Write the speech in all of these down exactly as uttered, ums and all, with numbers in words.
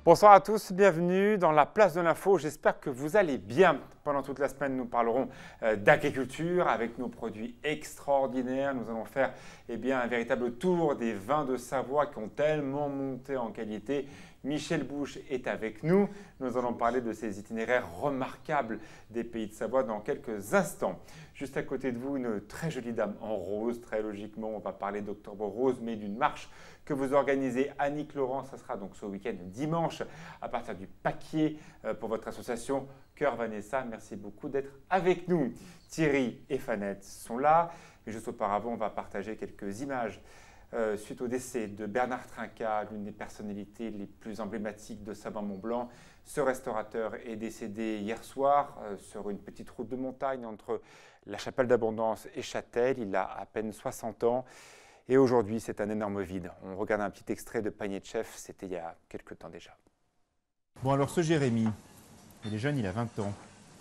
Bonsoir à tous, bienvenue dans la place de l'info. J'espère que vous allez bien. Pendant toute la semaine, nous parlerons euh, d'agriculture avec nos produits extraordinaires. Nous allons faire eh bien, un véritable tour des vins de Savoie qui ont tellement monté en qualité. Michel Bouche est avec nous. Nous allons parler de ces itinéraires remarquables des pays de Savoie dans quelques instants. Juste à côté de vous, une très jolie dame en rose. Très logiquement, on va parler d'Octobre Rose, mais d'une marche que vous organisez. Annick Laurent, ça sera donc ce week-end dimanche à partir du Paquier pour votre association Cœur Vanessa. Merci beaucoup d'être avec nous. Thierry et Fanette sont là. Et juste auparavant, on va partager quelques images euh, suite au décès de Bernard Trinquat, l'une des personnalités les plus emblématiques de Savoie-Mont-Blanc. Ce restaurateur est décédé hier soir euh, sur une petite route de montagne entre la Chapelle d'Abondance et Châtel. Il a à peine soixante ans. Et aujourd'hui, c'est un énorme vide. On regarde un petit extrait de Panier de Chef, c'était il y a quelques temps déjà. Bon alors ce Jérémy, il est jeune, il a vingt ans.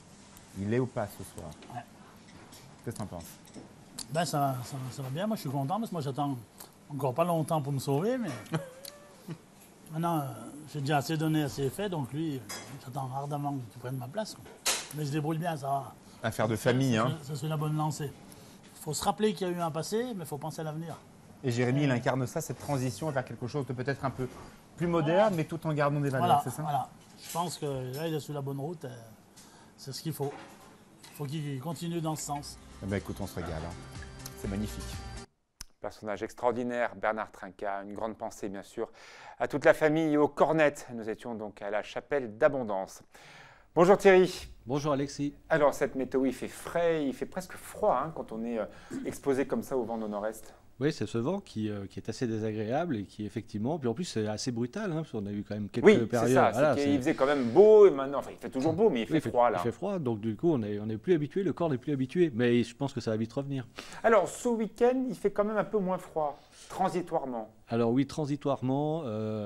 Il est ou pas ce soir? Ouais. Qu'est-ce que tu en penses? Ben ça, ça, ça va bien, moi je suis content parce que moi j'attends encore pas longtemps pour me sauver, mais maintenant euh, j'ai déjà assez donné, assez fait, donc lui, j'attends ardemment qu'il prenne ma place. Quoi. Mais je débrouille bien, ça va. Affaire de famille, ça, hein. Ça, ça c'est la bonne lancée. Il faut se rappeler qu'il y a eu un passé, mais il faut penser à l'avenir. Et Jérémy, il incarne ça, cette transition vers quelque chose de peut-être un peu plus moderne, mais tout en gardant des valeurs, Voilà, c'est ça? voilà. Je pense que là, il est sur la bonne route. Euh, c'est ce qu'il faut. Il faut qu'il continue dans ce sens. Eh ben, écoute, on se régale. Hein. C'est magnifique. Personnage extraordinaire, Bernard Trinquat. Une grande pensée, bien sûr, à toute la famille et aux cornettes. Nous étions donc à la Chapelle d'Abondance. Bonjour Thierry. Bonjour Alexis. Alors, cette météo, il fait frais, il fait presque froid hein, quand on est euh, exposé comme ça au vent de nord-est. Oui, c'est ce vent qui, euh, qui est assez désagréable et qui effectivement, puis en plus c'est assez brutal, hein, parce qu'on a eu quand même quelques oui, périodes. Oui, c'est ça, voilà, c'est il faisait quand même beau, et maintenant, enfin il fait toujours beau, mais il fait oui, froid là. Il fait froid, donc du coup on est, on est plus habitué, le corps n'est plus habitué, mais je pense que ça va vite revenir. Alors, ce week-end, il fait quand même un peu moins froid, transitoirement. Alors oui, transitoirement,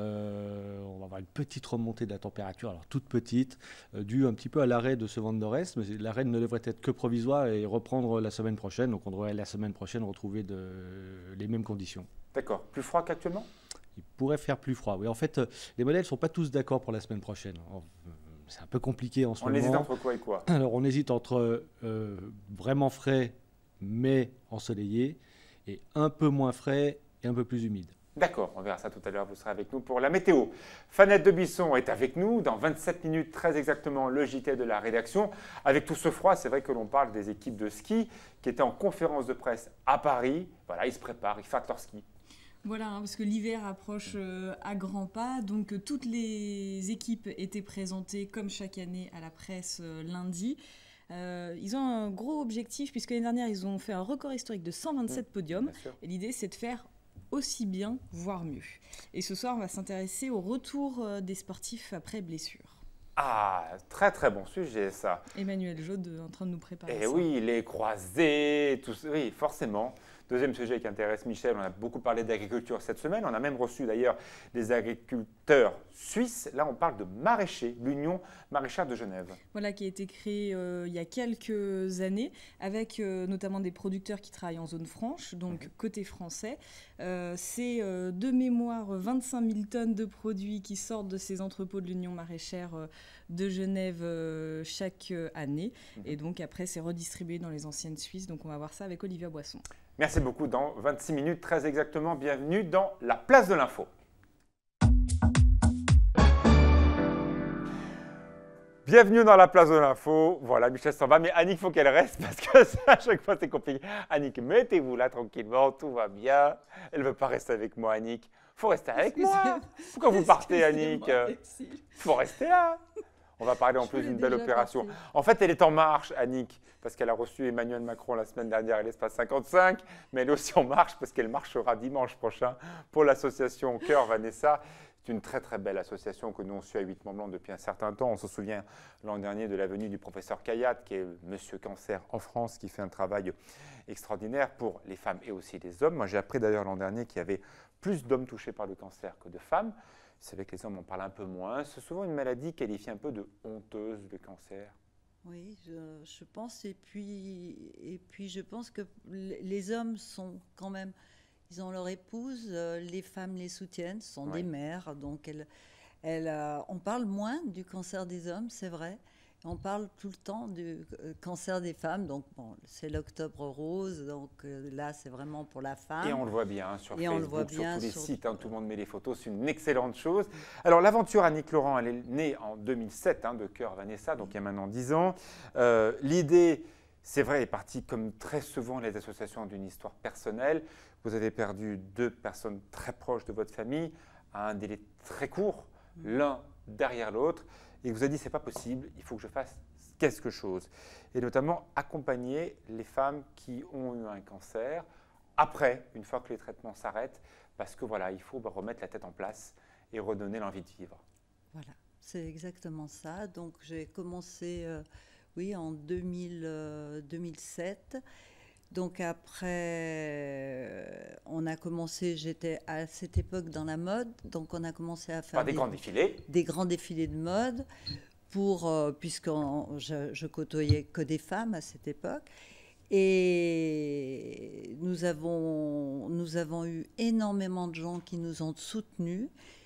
euh, on va avoir une petite remontée de la température, alors toute petite, euh, due un petit peu à l'arrêt de ce vent de nord-est, mais l'arrêt ne devrait être que provisoire et reprendre la semaine prochaine, donc on devrait la semaine prochaine retrouver de, les mêmes conditions. D'accord. Plus froid qu'actuellement? Il pourrait faire plus froid, oui. En fait, les modèles ne sont pas tous d'accord pour la semaine prochaine. C'est un peu compliqué en ce on moment. On hésite entre quoi et quoi? Alors, on hésite entre euh, vraiment frais, mais ensoleillé, et un peu moins frais et un peu plus humide. D'accord, on verra ça tout à l'heure, vous serez avec nous pour la météo. Fanette de Bisson est avec nous, dans vingt-sept minutes, très exactement, le J T de la rédaction. Avec tout ce froid, c'est vrai que l'on parle des équipes de ski qui étaient en conférence de presse à Paris. Voilà, ils se préparent, ils fêtent leur ski. Voilà, hein, parce que l'hiver approche euh, à grands pas, donc euh, toutes les équipes étaient présentées comme chaque année à la presse euh, lundi. Euh, ils ont un gros objectif, puisque l'année dernière, ils ont fait un record historique de cent vingt-sept mmh, podiums. Et l'idée, c'est de faire aussi bien, voire mieux. Et ce soir, on va s'intéresser au retour euh, des sportifs après blessure. Ah, très très bon sujet ça. Emmanuel Jaude est en train de nous préparer Et ça. oui, les croisés, tout ça, oui, forcément. Deuxième sujet qui intéresse Michel, on a beaucoup parlé d'agriculture cette semaine. On a même reçu d'ailleurs des agriculteurs suisses. Là, on parle de maraîchers, l'Union maraîchère de Genève. Voilà, qui a été créée euh, il y a quelques années, avec euh, notamment des producteurs qui travaillent en zone franche, donc mmh. côté français. Euh, c'est euh, de mémoire vingt-cinq mille tonnes de produits qui sortent de ces entrepôts de l'Union maraîchère euh, de Genève euh, chaque euh, année. Mmh. Et donc après, c'est redistribué dans les anciennes Suisses. Donc on va voir ça avec Olivia Boisson. Merci beaucoup. Dans vingt-six minutes, très exactement, bienvenue dans la place de l'info. Bienvenue dans la place de l'info. Voilà, Michel s'en va, mais Annick, il faut qu'elle reste parce que ça, à chaque fois, c'est compliqué. Annick, mettez-vous là tranquillement, tout va bien. Elle ne veut pas rester avec moi, Annick. Il faut rester avec moi. Pourquoi vous partez, Annick? Il faut rester là. On va parler en plus d'une belle opération. Parti. En fait, elle est en marche, Annick, parce qu'elle a reçu Emmanuel Macron la semaine dernière à l'espace cinquante-cinq, mais elle est aussi en marche parce qu'elle marchera dimanche prochain pour l'association Cœur Vanessa. C'est une très très belle association que nous on suit à huit Mont-Blanc depuis un certain temps. On se souvient l'an dernier de la venue du professeur Kayat, qui est Monsieur Cancer en France, qui fait un travail extraordinaire pour les femmes et aussi les hommes. Moi, j'ai appris d'ailleurs l'an dernier qu'il y avait plus d'hommes touchés par le cancer que de femmes. C'est vrai que les hommes en parlent un peu moins. C'est souvent une maladie qualifiée un peu de honteuse, le cancer. Oui, je, je pense. Et puis, et puis, je pense que les hommes sont quand même... Ils ont leur épouse, les femmes les soutiennent, ce sont oui. des mères, donc elles, Elle, euh, on parle moins du cancer des hommes, c'est vrai. On parle tout le temps du euh, cancer des femmes. Donc, bon, c'est l'Octobre Rose. Donc euh, là, c'est vraiment pour la femme. Et on le voit bien hein, sur Et on le Facebook, voit bien sur tous les sur- sites, hein, tout le monde met les photos, c'est une excellente chose. Alors l'aventure Annick Laurent, elle est née en deux mille sept hein, de Cœur Vanessa, donc il y a maintenant dix ans. Euh, L'idée, c'est vrai, est partie comme très souvent les associations d'une histoire personnelle. Vous avez perdu deux personnes très proches de votre famille à un délai très court, l'un derrière l'autre, et vous avez dit c'est pas possible, il faut que je fasse quelque chose, et notamment accompagner les femmes qui ont eu un cancer après, une fois que les traitements s'arrêtent, parce que voilà, il faut bah, remettre la tête en place et redonner l'envie de vivre. Voilà, c'est exactement ça. Donc j'ai commencé, euh, oui, en deux mille, euh, deux mille sept. Donc après, euh, on a commencé, j'étais à cette époque dans la mode, donc on a commencé à faire Par des grands défilés. des grands défilés de mode, pour, euh, puisque je, je côtoyais que des femmes à cette époque. Et nous avons, nous avons eu énormément de gens qui nous ont soutenus.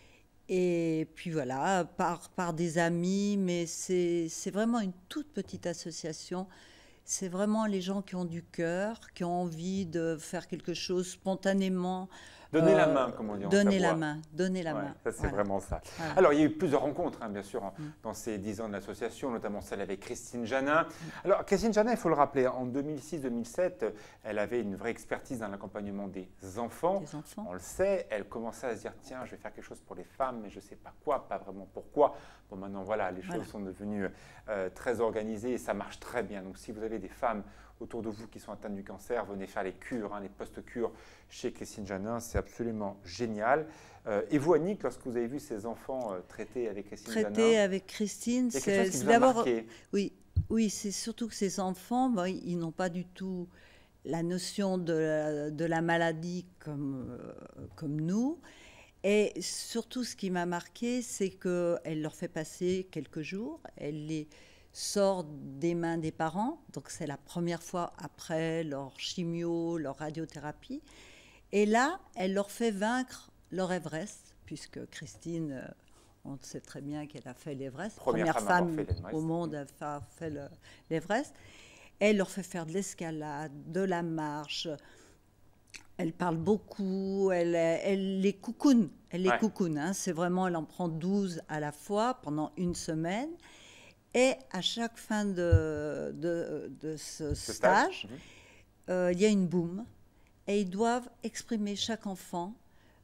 Et puis voilà, par, par des amis, mais c'est c'est vraiment une toute petite association. C'est vraiment les gens qui ont du cœur, qui ont envie de faire quelque chose spontanément. Donner Euh, la main, comme on dit en Donner la Savoie. main, donner la Ouais, main. ça, c'est Voilà. vraiment ça. Voilà. Alors, il y a eu plusieurs rencontres, hein, bien sûr, hein, Mm. dans ces dix ans de l'association, notamment celle avec Christine Janin. Alors, Christine Janin, il faut le rappeler, en deux mille six deux mille sept, elle avait une vraie expertise dans l'accompagnement des enfants. Des enfants. On le sait, elle commençait à se dire, tiens, je vais faire quelque chose pour les femmes, mais je ne sais pas quoi, pas vraiment pourquoi. Bon, maintenant, voilà, les choses Voilà. sont devenues euh, très organisées et ça marche très bien. Donc, si vous avez des femmes autour de vous qui sont atteintes du cancer, venez faire les cures, hein, les post-cures chez Christine Janin, c'est absolument génial. Euh, et vous, Annick, lorsque vous avez vu ces enfants euh, traités avec Christine Traité Janin, avec Christine, il y a quelque c'est chose qui c'est vous a d'abord. marqué. Oui, oui, c'est surtout que ces enfants, ben, ils n'ont pas du tout la notion de la, de la maladie comme, euh, comme nous. Et surtout, ce qui m'a marqué, c'est qu'elle leur fait passer quelques jours. Elle les sort des mains des parents. Donc, c'est la première fois après leur chimio, leur radiothérapie. Et là, elle leur fait vaincre leur Everest, puisque Christine, euh, on sait très bien qu'elle a fait l'Everest. Première femme à avoir fait l'Everest. au monde à faire fait le- l'Everest. Elle leur fait faire de l'escalade, de la marche. Elle parle beaucoup, elle, elle les coucoune. Elle les Ouais. coucoune, hein. C'est vraiment, elle en prend douze à la fois pendant une semaine. Et à chaque fin de, de, de ce Ce stage, Mhm. euh, il y a une boum. Et ils doivent exprimer, chaque enfant,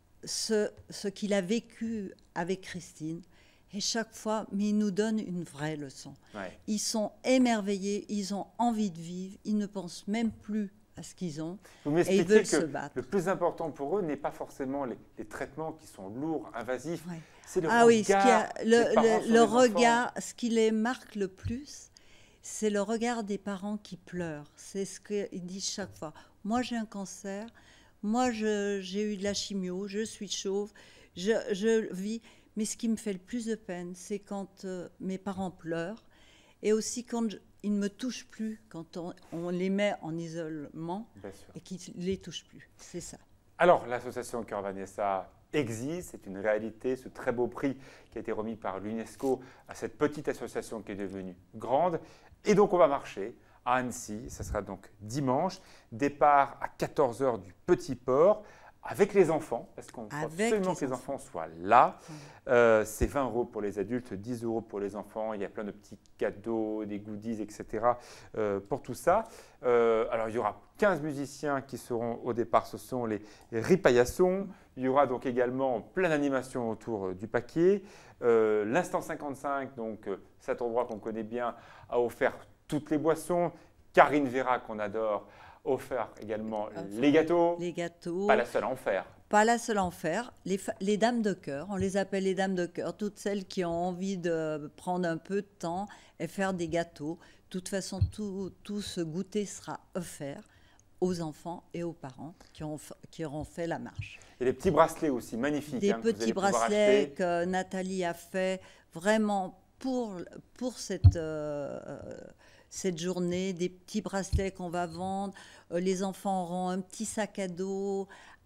ce, ce qu'il a vécu avec Christine. Et chaque fois, mais ils nous donnent une vraie leçon. Ouais. Ils sont émerveillés, ils ont envie de vivre, ils ne pensent même plus à ce qu'ils ont. Vous Et ils m'expliquez veulent que se battre. le plus important pour eux n'est pas forcément les, les traitements qui sont lourds, invasifs, Ouais. c'est le Ah oui, ce qui regard a- des le, parents le- sur le les enfants. regard, ce qui les marque le plus, c'est le regard des parents qui pleurent. C'est ce qu'ils disent chaque fois. Moi, j'ai un cancer. Moi, je- j'ai eu de la chimio. Je suis chauve. Je, je vis. Mais ce qui me fait le plus de peine, c'est quand euh, mes parents pleurent. Et aussi quand je- ils ne me touchent plus, quand on, on les met en isolement Bien sûr. et qu'ils ne les touchent plus. C'est ça. Alors, l'association Cœur Vanessa existe, c'est une réalité, ce très beau prix qui a été remis par l'UNESCO à cette petite association qui est devenue grande. Et donc, on va marcher à Annecy, ça sera donc dimanche, départ à quatorze heures du Petit Port, avec les enfants, parce qu'on faut Avec absolument les que les enfants. enfants soient là. Euh, c'est vingt euros pour les adultes, dix euros pour les enfants. Il y a plein de petits cadeaux, des goodies, et cetera euh, pour tout ça. Euh, alors, il y aura quinze musiciens qui seront au départ. Ce sont les Ripaillassons. Il y aura donc également plein d'animations autour euh, du paquet. Euh, L'Instant cinquante-cinq, donc euh, cet endroit qu'on connaît bien, a offert toutes les boissons. Karine Vera, qu'on adore, a offert également Enfin, les gâteaux. Les gâteaux. Pas la seule à en faire. Pas la seule à en faire. Les, fa- les dames de cœur, on les appelle les dames de cœur, toutes celles qui ont envie de prendre un peu de temps et faire des gâteaux. De toute façon, tout, tout ce goûter sera offert aux enfants et aux parents qui, ont, f- qui auront fait la marche. Et les petits bracelets aussi, magnifiques. Des hein, que vous allez petits pouvoir bracelets acheter. que Nathalie a fait vraiment pour, pour cette, euh, cette journée, des petits bracelets qu'on va vendre. Euh, les enfants auront un petit sac à dos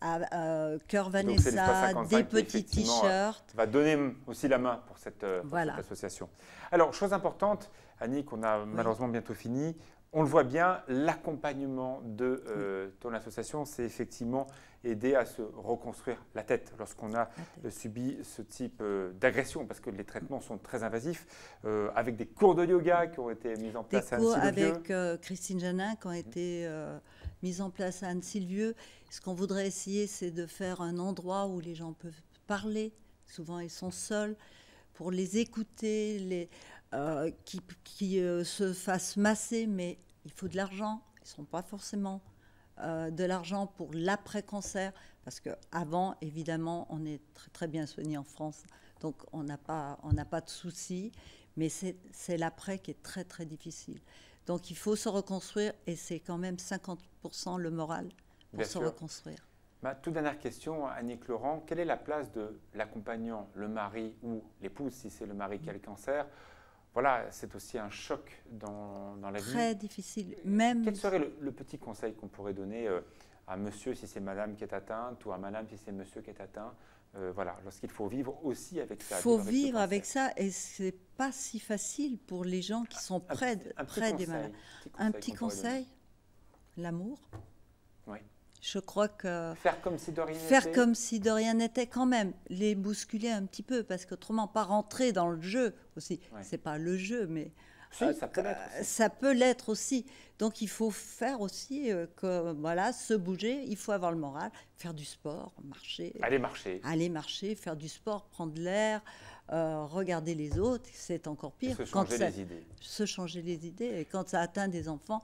à, euh, Cœur Donc, c'est l'espace Vanessa, cinquante-cinq des qui, petits effectivement, t-shirts. va donner aussi la main pour cette, euh, pour Voilà. cette association. Alors, chose importante, Annick, on a malheureusement bientôt fini. On le voit bien, l'accompagnement de euh, ton association, c'est effectivement aider à se reconstruire la tête lorsqu'on a euh, subi ce type euh, d'agression, parce que les traitements sont très invasifs, euh, avec des cours de yoga qui ont été mis en Des place à cours Annecy-le-Vieux. avec euh, Christine Janin qui ont été euh, mis en place à Annecy-le-Vieux. Ce qu'on voudrait essayer, c'est de faire un endroit où les gens peuvent parler. Souvent, ils sont seuls. Pour les écouter, les, euh, qui, qui euh, se fassent masser, mais il faut de l'argent. Ils ne sont pas forcément euh, de l'argent pour l'après-cancer, parce qu'avant, évidemment, on est très, très bien soigné en France, donc on n'a pas, on n'a pas de soucis, mais c'est, c'est l'après qui est très, très difficile. Donc il faut se reconstruire, et c'est quand même cinquante pour cent le moral pour Bien se sûr. reconstruire. Ma toute dernière question, Annick Laurent, quelle est la place de l'accompagnant, le mari ou l'épouse, si c'est le mari qui a le cancer? Voilà, c'est aussi un choc dans, dans la vie. Très difficile. Même Quel serait le, le petit conseil qu'on pourrait donner euh, à monsieur si c'est madame qui est atteinte, ou à madame si c'est monsieur qui est atteint, euh, voilà, lorsqu'il faut vivre aussi avec ça? Il faut avec vivre le avec cancer. ça, et c'est pas si facile pour les gens qui sont Un près, petit- de- un petit près des conseil, malades. petit Un conseil petit qu'on pourrait donner. conseil, l'amour. Oui. Je crois que Faire comme si de rien faire n'était. comme si de rien n'était, quand même, les bousculer un petit peu, parce qu'autrement, pas rentrer dans le jeu aussi. Ouais. C'est pas le jeu, mais Si, ça peut l'être euh, aussi. ça peut l'être aussi. Donc il faut faire aussi euh, que voilà, se bouger. Il faut avoir le moral, faire du sport, marcher, Allez marcher. aller marcher, faire du sport, prendre l'air, euh, regarder les autres. C'est encore Et pire. se Quand changer ça- les idées. se changer les idées. Et quand ça atteint des enfants,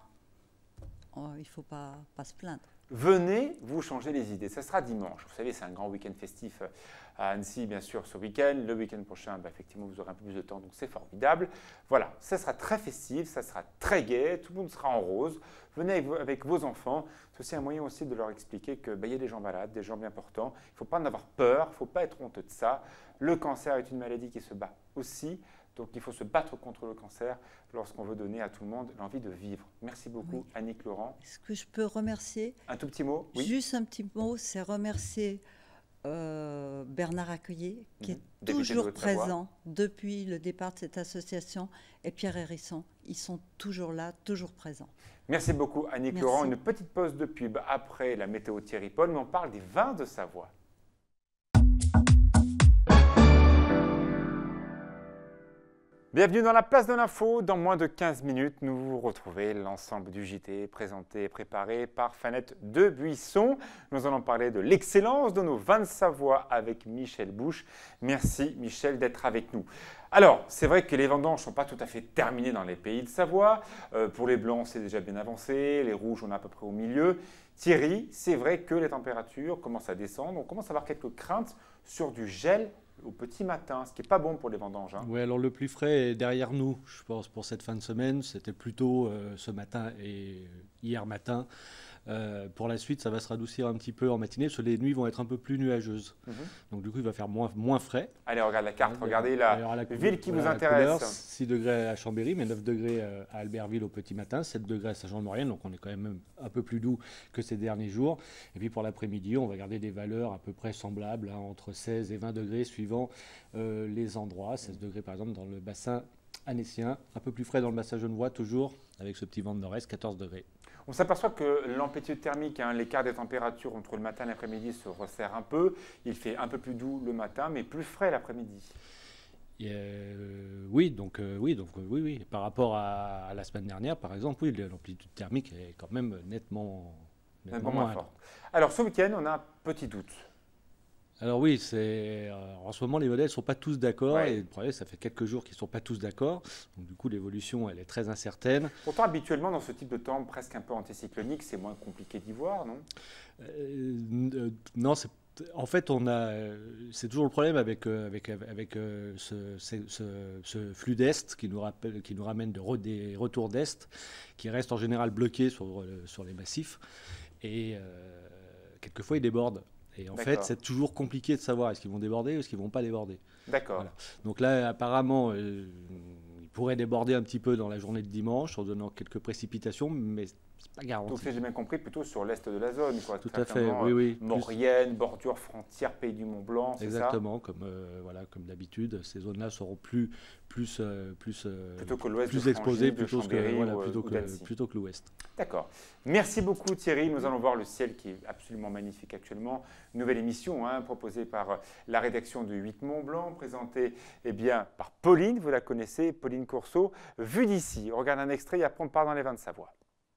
oh, il ne faut pas, pas se plaindre. Venez vous changer les idées. Ça sera dimanche. Vous savez, c'est un grand week-end festif à Annecy, bien sûr, ce week-end. Le week-end prochain, bah, effectivement, vous aurez un peu plus de temps, donc c'est formidable. Voilà, ça sera très festif, ça sera très gai, tout le monde sera en rose. Venez avec, vos- avec vos enfants. C'est aussi un moyen aussi de leur expliquer qu'il bah, y a des gens malades, des gens bien portants. Il ne faut pas en avoir peur, il ne faut pas être honteux de ça. Le cancer est une maladie qui se bat aussi. Donc il faut se battre contre le cancer lorsqu'on veut donner à tout le monde l'envie de vivre. Merci beaucoup, Oui. Annick Laurent. Est-ce que je peux remercier? Un tout petit mot? Oui. Juste un petit mot, c'est remercier euh, Bernard Accueillet, qui Mhm. est Député de toujours Haute-Savoie. présent depuis le départ de cette association, et Pierre Hérisson. Ils sont toujours là, toujours présents. Merci beaucoup, Annick Merci. Laurent. Une petite pause de pub après la météo Thierry Paul, mais on parle des vins de Savoie. Bienvenue dans la place de l'info. Dans moins de quinze minutes, nous vous retrouvez l'ensemble du J T présenté et préparé par Fanette de Buisson. Nous allons parler de l'excellence de nos vins de Savoie avec Michel Bouche. Merci Michel d'être avec nous. Alors, c'est vrai que les vendanges ne sont pas tout à fait terminées dans les pays de Savoie. Euh, pour les blancs, c'est déjà bien avancé. Les rouges, on est à peu près au milieu. Thierry, c'est vrai que les températures commencent à descendre. On commence à avoir quelques craintes sur du gel au petit matin, ce qui n'est pas bon pour les vendanges. Hein. Oui, alors le plus frais est derrière nous, je pense, pour cette fin de semaine. C'était plutôt euh, ce matin et hier matin. Euh, pour la suite, ça va se radoucir un petit peu en matinée, parce que les nuits vont être un peu plus nuageuses. Mhm. Donc du coup, il va faire moins, moins frais. Allez, regarde la carte, Ouais, regardez alors, la la ville qui couleur- vous la couleur, intéresse. six degrés à Chambéry, mais neuf degrés euh, à Albertville au petit matin, sept degrés à Saint-Jean-de-Maurienne, donc on est quand même un peu plus doux que ces derniers jours. Et puis pour l'après-midi, on va garder des valeurs à peu près semblables, hein, entre seize et vingt degrés suivant euh, les endroits. seize degrés par exemple dans le bassin annécien, un peu plus frais dans le bassin genevois, toujours avec ce petit vent de nord-est, quatorze degrés. On s'aperçoit que l'amplitude thermique, hein, l'écart des températures entre le matin et l'après-midi se resserre un peu. Il fait un peu plus doux le matin, mais plus frais l'après-midi. Et, euh, oui, donc, euh, oui, donc euh, oui, oui. Par rapport à, à la semaine dernière, par exemple, oui, l'amplitude thermique est quand même nettement, nettement Nettement moins moindre. forte. Alors ce week-end, on a un petit doute. Alors oui, c'est euh, en ce moment les modèles ne sont pas tous d'accord, Ouais. et le problème, ça fait quelques jours qu'ils ne sont pas tous d'accord. Donc du coup, l'évolution, elle est très incertaine. Pourtant, habituellement, dans ce type de temps presque un peu anticyclonique, c'est moins compliqué d'y voir, non? Euh, euh, non, c'est en fait, on a, euh, c'est toujours le problème avec, euh, avec, avec euh, ce, ce- ce- ce flux d'Est qui nous, rappelle, qui nous ramène de re- des retours d'Est, qui restent en général bloqués sur, euh, sur les massifs. Et euh, quelquefois, ils débordent. Et en fait, D'accord. c'est toujours compliqué de savoir est-ce qu'ils vont déborder ou est-ce qu'ils ne vont pas déborder. D'accord. Voilà. Donc là, apparemment, euh, il pourrait déborder un petit peu dans la journée de dimanche en donnant quelques précipitations, mais c'est pas garanti. Donc, si j'ai bien compris, plutôt sur l'est de la zone, quoi. Tout à fait, Clairement, oui, euh, oui. Maurienne, bordure frontière, pays du Mont Blanc, c'est ça? Exactement, comme, euh, voilà, comme d'habitude, ces zones-là seront plus, plus, euh, plus, euh, Plutôt que l'ouest plus de exposées Frangy, de plutôt, Chambéry que, voilà, ou, euh, plutôt, ou que, d'Annecy. plutôt que l'ouest. D'accord. Merci beaucoup Thierry. Nous allons voir le ciel qui est absolument magnifique actuellement. Nouvelle émission hein, proposée par la rédaction de huit Mont Blanc, présentée eh bien, par Pauline, vous la connaissez, Pauline Courceau, vue d'ici. On regarde un extrait et après on part dans les vins de Savoie.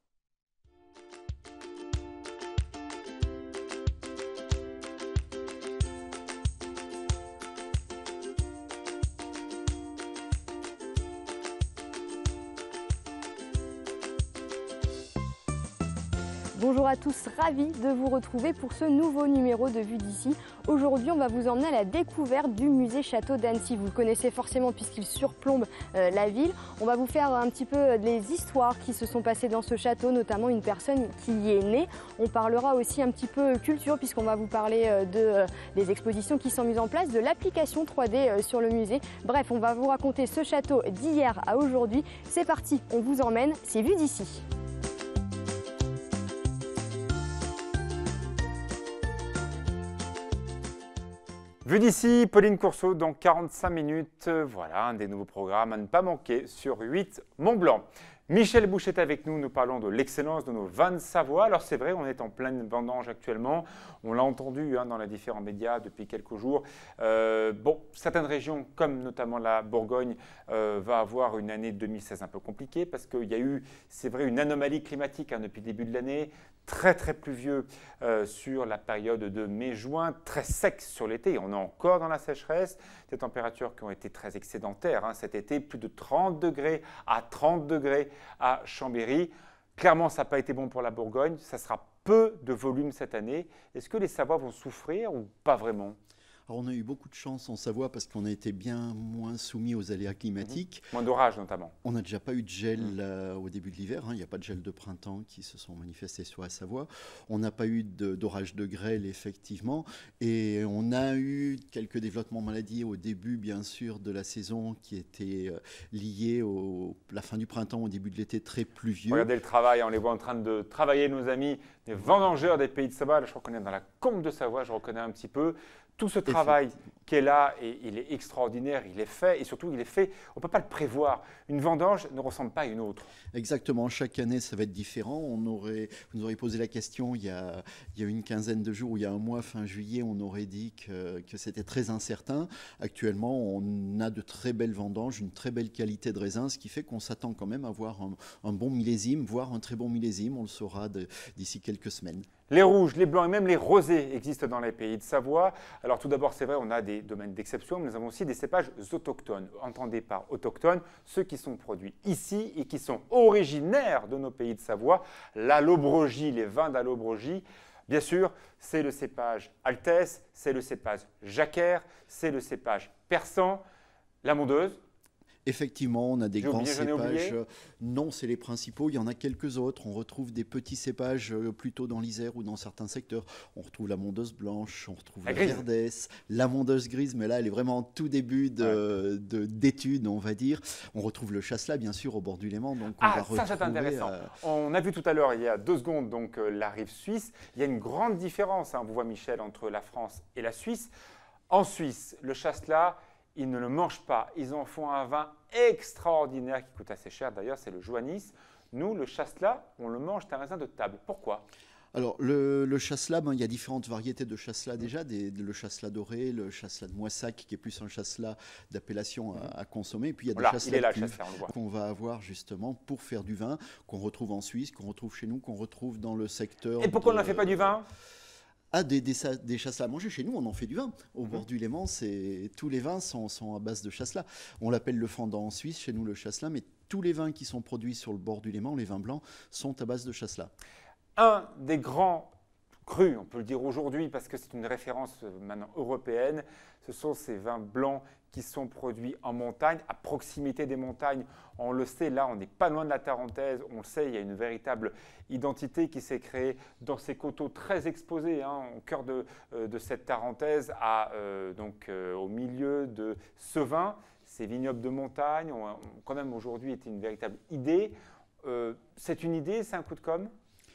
Bonjour à tous, ravi de vous retrouver pour ce nouveau numéro de Vue d'ici. Aujourd'hui, on va vous emmener à la découverte du musée Château d'Annecy. Vous le connaissez forcément puisqu'il surplombe euh, la ville. On va vous faire un petit peu les histoires qui se sont passées dans ce château, notamment une personne qui y est née. On parlera aussi un petit peu culture puisqu'on va vous parler euh, de, euh, des expositions qui sont mises en place, de l'application trois D euh, sur le musée. Bref, on va vous raconter ce château d'hier à aujourd'hui. C'est parti, on vous emmène, c'est Vue d'ici. Vue d'ici, Pauline Courceau, dans quarante-cinq minutes. Voilà, un des nouveaux programmes à ne pas manquer sur huit Mont Blanc. Michel Boucher est avec nous, nous parlons de l'excellence de nos vins de Savoie. Alors c'est vrai, on est en pleine vendange actuellement, on l'a entendu hein, dans les différents médias depuis quelques jours. Euh, bon, certaines régions, comme notamment la Bourgogne, euh, va avoir une année deux mille seize un peu compliquée parce qu'il y a eu, c'est vrai, une anomalie climatique hein, depuis le début de l'année, très très pluvieux euh, sur la période de mai-juin, très sec sur l'été, on est encore dans la sécheresse, des températures qui ont été très excédentaires hein, cet été, plus de trente degrés à trente degrés à Chambéry. Clairement, ça n'a pas été bon pour la Bourgogne, ça sera peu de volume cette année. Est-ce que les Savoies vont souffrir ou pas vraiment ? Alors on a eu beaucoup de chance en Savoie parce qu'on a été bien moins soumis aux aléas climatiques. Mmh. Moins d'orage notamment. On n'a déjà pas eu de gel mmh. euh, au début de l'hiver, hein. Il n'y a pas de gel de printemps qui se sont manifestés sur la Savoie. On n'a pas eu d'orage de, de grêle effectivement et on a eu quelques développements maladies au début bien sûr de la saison qui étaient euh, liés à la fin du printemps, au début de l'été très pluvieux. Regardez le travail, on les voit en train de travailler nos amis, les vendangeurs des pays de Savoie. Là, je crois qu'on est dans la Combe de Savoie, je reconnais un petit peu. Tout ce travail qui est là, et il est extraordinaire, il est fait, et surtout il est fait, on ne peut pas le prévoir. Une vendange ne ressemble pas à une autre. Exactement, chaque année ça va être différent. On aurait, vous nous auriez posé la question il y, a, il y a une quinzaine de jours, ou il y a un mois, fin juillet, on aurait dit que, que c'était très incertain. Actuellement, on a de très belles vendanges, une très belle qualité de raisin, ce qui fait qu'on s'attend quand même à avoir un, un bon millésime, voire un très bon millésime, on le saura d'ici quelques semaines. Les rouges, les blancs et même les rosés existent dans les pays de Savoie. Alors tout d'abord, c'est vrai, on a des domaines d'exception, mais nous avons aussi des cépages autochtones. Entendez par autochtones ceux qui sont produits ici et qui sont originaires de nos pays de Savoie. La Lobrogie, les vins d'Allobrogie. Bien sûr, c'est le cépage Altesse, c'est le cépage Jacquère, c'est le cépage Persan, la Mondeuse. Effectivement, on a des grands oublié, cépages. Non, c'est les principaux. Il y en a quelques autres. On retrouve des petits cépages plutôt dans l'Isère ou dans certains secteurs. On retrouve la mondeuse blanche, on retrouve la, la verdesse, la mondeuse grise, mais là, elle est vraiment en tout début de, ouais. de, d'études, on va dire. On retrouve le chasselas, bien sûr, au bord du Léman. Donc on ah, va ça, c'est intéressant. Euh... On a vu tout à l'heure, il y a deux secondes, donc euh, la rive suisse. Il y a une grande différence, hein, vous voyez, Michel, entre la France et la Suisse. En Suisse, le chasselas, ils ne le mangent pas. Ils en font un vin extraordinaire qui coûte assez cher. D'ailleurs, c'est le Joannis. Nous, le chasselas, on le mange, c'est un raisin de table. Pourquoi ? Alors, le, le chasselas, ben, il y a différentes variétés de chasselas déjà. Des, le chasselas doré, le chasselas de Moissac, qui est plus un chasselas d'appellation à, à consommer. Et puis, il y a des voilà, chasselas qu'on va avoir justement pour faire du vin, qu'on retrouve en Suisse, qu'on retrouve chez nous, qu'on retrouve dans le secteur. Et pourquoi de, on n'en fait pas du vin ? Ah, des, des, des chasselas à manger. Chez nous, on en fait du vin. Au mmh. bord du Léman, tous les vins sont, sont à base de chasselas. On l'appelle le fendant en Suisse, chez nous le chasselas, mais tous les vins qui sont produits sur le bord du Léman, les vins blancs, sont à base de chasselas. Un des grands crus, on peut le dire aujourd'hui, parce que c'est une référence maintenant européenne, ce sont ces vins blancs qui sont produits en montagne, à proximité des montagnes. On le sait, là, on n'est pas loin de la Tarentaise. On le sait, il y a une véritable identité qui s'est créée dans ces coteaux très exposés, hein, au cœur de, euh, de cette Tarentaise, à, euh, donc, euh, au milieu de ce vin. Ces vignobles de montagne ont, ont quand même aujourd'hui été une véritable idée. euh, c'est une idée, c'est un coup de com'?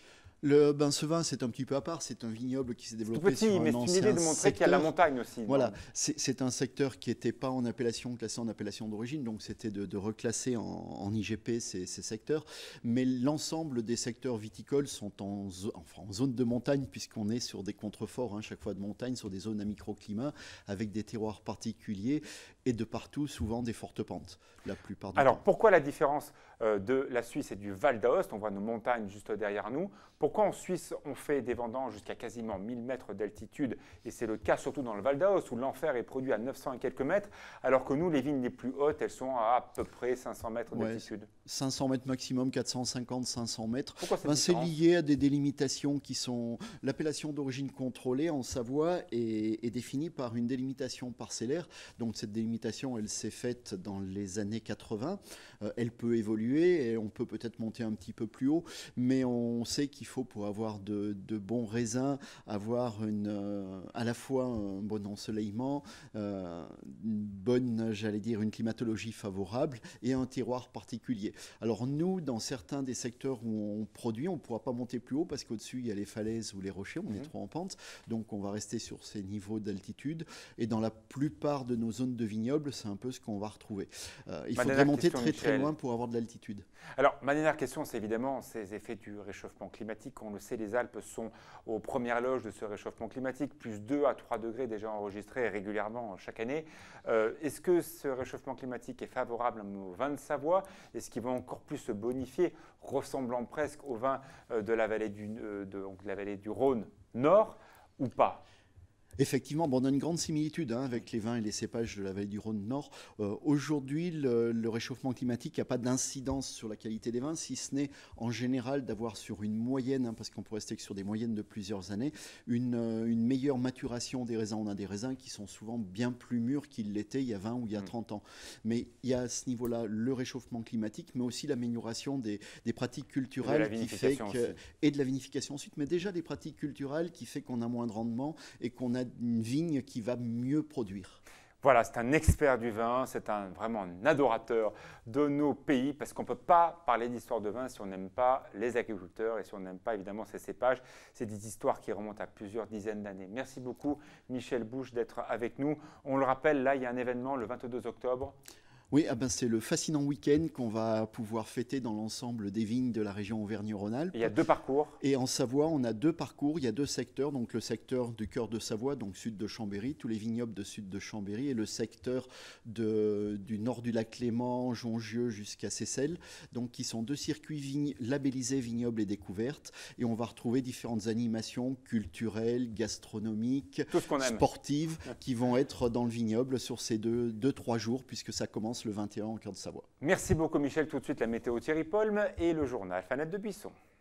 Le ben, ce vin, c'est un petit peu à part. C'est un vignoble qui s'est développé petit, sur mais un c'est une ancien idée de montrer qu'il y a la montagne aussi. Voilà, c'est un secteur qui n'était pas en appellation, classé en appellation d'origine, donc c'était de, de reclasser en, en I G P ces, ces secteurs. Mais l'ensemble des secteurs viticoles sont en, enfin, en zone de montagne, puisqu'on est sur des contreforts, hein, chaque fois de montagne, sur des zones à microclimat, avec des terroirs particuliers, et de partout, souvent des fortes pentes, la plupart du Alors, temps. pourquoi la différence euh, de la Suisse et du Val d'Aoste? On voit nos montagnes juste derrière nous. Pourquoi en Suisse, on fait des vendanges jusqu'à quasiment mille mètres d'altitude, et c'est le cas surtout dans le Val d'Aoste, où l'enfer est produit à neuf cents et quelques mètres, alors que nous, les vignes les plus hautes, elles sont à à peu près cinq cents mètres Ouais, d'altitude. cinq cents mètres maximum, quatre cent cinquante, cinq cents mètres. Pourquoi cette Ben, c'est différence? lié à des délimitations qui sont... L'appellation d'origine contrôlée en Savoie est, est définie par une délimitation parcellaire. Donc cette délimitation, elle s'est faite dans les années quatre-vingts. Euh, elle peut évoluer et on peut peut-être monter un petit peu plus haut, mais on sait qu'il faut, pour avoir de, de bons raisins, avoir une, euh, à la fois un bon ensoleillement, euh, une bonne, j'allais dire, une climatologie favorable et un terroir particulier. Alors nous, dans certains des secteurs où on produit, on ne pourra pas monter plus haut parce qu'au-dessus, il y a les falaises ou les rochers, on mmh. est trop en pente, donc on va rester sur ces niveaux d'altitude. Et dans la plupart de nos zones de vignobles, c'est un peu ce qu'on va retrouver. Euh, il ma faudrait monter question, très Michel. très loin pour avoir de l'altitude. Alors, ma dernière question, c'est évidemment ces effets du réchauffement climatique. On le sait, les Alpes sont aux premières loges de ce réchauffement climatique, plus deux à trois degrés déjà enregistrés régulièrement chaque année. Euh, Est-ce que ce réchauffement climatique est favorable à nos vins de Savoie? Est-ce qu'ils vont encore plus se bonifier, ressemblant presque aux vins de la vallée du, de, donc de la vallée du Rhône Nord, ou pas? Effectivement, bon, on a une grande similitude hein, avec les vins et les cépages de la vallée du Rhône Nord. Euh, Aujourd'hui, le, le réchauffement climatique n'a pas d'incidence sur la qualité des vins, si ce n'est en général d'avoir sur une moyenne, hein, parce qu'on peut rester que sur des moyennes de plusieurs années, une, euh, une meilleure maturation des raisins. On a des raisins qui sont souvent bien plus mûrs qu'ils l'étaient il y a vingt ou il y a trente ans. Mais il y a à ce niveau-là le réchauffement climatique, mais aussi l'amélioration des, des pratiques culturelles qui fait que, et de la vinification ensuite, mais déjà des pratiques culturelles qui fait qu'on a moins de rendement et qu'on a une vigne qui va mieux produire. Voilà, c'est un expert du vin, c'est un, vraiment un adorateur de nos pays, parce qu'on ne peut pas parler d'histoire de vin si on n'aime pas les agriculteurs et si on n'aime pas évidemment ces cépages. C'est des histoires qui remontent à plusieurs dizaines d'années. Merci beaucoup Michel Bouche d'être avec nous. On le rappelle, là il y a un événement le vingt-deux octobre. Oui, ah ben c'est le fascinant week-end qu'on va pouvoir fêter dans l'ensemble des vignes de la région Auvergne-Rhône-Alpes. Il y a deux parcours. Et en Savoie, on a deux parcours, il y a deux secteurs, donc le secteur du cœur de Savoie, donc sud de Chambéry, tous les vignobles de sud de Chambéry, et le secteur de, du nord du lac Léman, Jongieux jusqu'à Seyssel, donc qui sont deux circuits vignes, labellisés vignobles et découvertes. Et on va retrouver différentes animations culturelles, gastronomiques, sportives, qui vont être dans le vignoble sur ces deux, deux, trois jours, puisque ça commence le vingt et un en cœur de Savoie. Merci beaucoup Michel. Tout de suite la météo Thierry Polme et le journal Fanette de Buisson.